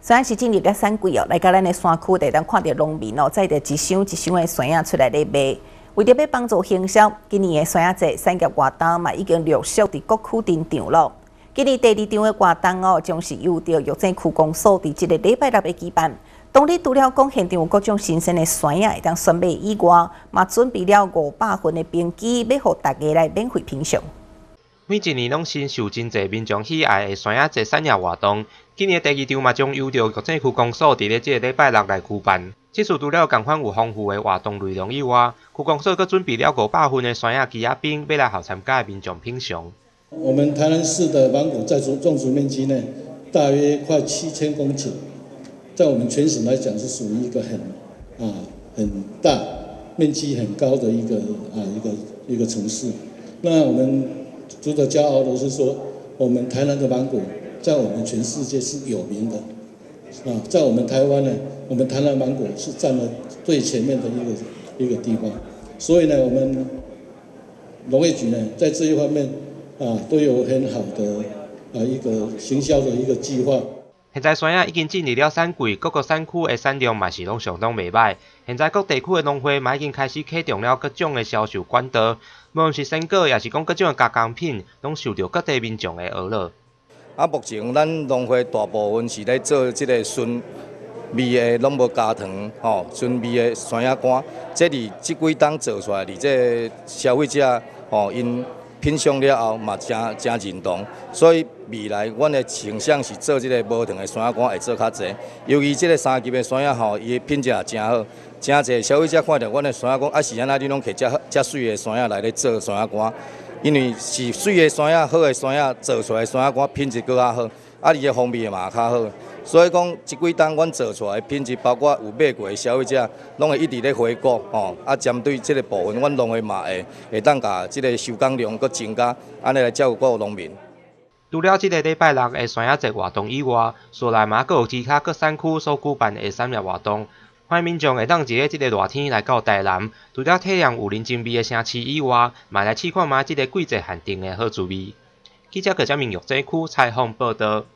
虽然是进入了山季哦，来到咱的山区，会当看到农民哦，载着一箱一箱的山仔出来咧卖。为着要帮助行销，今年的山仔节产业活动嘛已经陆续伫各区登场咯。今年第2场的活动哦，将是由着药井区公所伫这个礼拜六的举办。当日除了讲现场有各种新鲜的山仔会当选卖以外，嘛准备了500份的冰机，要互大家来免费品尝。 每一年拢深受真侪民众喜爱的山仔节产业活动，今年第2场嘛将由着药井区公所伫咧这个礼拜六来举办。这次除了同款有丰富的活动内容以外，区公所阁准备了500份的山仔机仔冰，要来互参加的民众品尝。 我们台南市的芒果在种植面积呢，大约快7000公顷，在我们全省来讲是属于一个很大、面积很高的一个城市。那我们值得骄傲的是说，我们台南的芒果在我们全世界是有名的。在我们台湾呢，我们台南芒果是占了最前面的一个地方，所以呢，我们农业局呢在这一方面都有很好的一个行销的一个计划。 现在山仔已经进入了产季，各个产区的产量嘛是拢相当袂歹。现在各地区的农会嘛已经开始启动了各种的销售管道，无论是鲜果，也是讲各种的加工品，拢受到各地民众的讹乐。 目前咱农会大部分是咧做即个纯味的拢无加糖，纯味的山仔干，这伫即几档做出来，伫这消费者因品尝了后嘛真认同，所以未来阮的倾向是做即个无糖的山仔干会做较济，尤其即个3级的山仔伊的品质也真好，真济消费者看到阮的山仔干是安那你拢摕遮水的山仔来咧做山仔干。因为是水的山仔、好的山仔做出来的山仔干品质更较好，伊的风味嘛较好，所以讲即几档阮做出来的品质，包括有买过的消费者，拢会一直咧回购针对即个部分，阮农会嘛会当甲即个收工量搁增加，安尼来照顾各农民。 除了即个礼拜六的山仔节活动以外，所内嘛阁有其他各产区所举办的产业活动。欢迎民众会当伫咧即个热天来到台南，除了体验有人情味的城市以外，嘛来试看觅即个季节限定的好滋味。记者记者明药井区采访报道。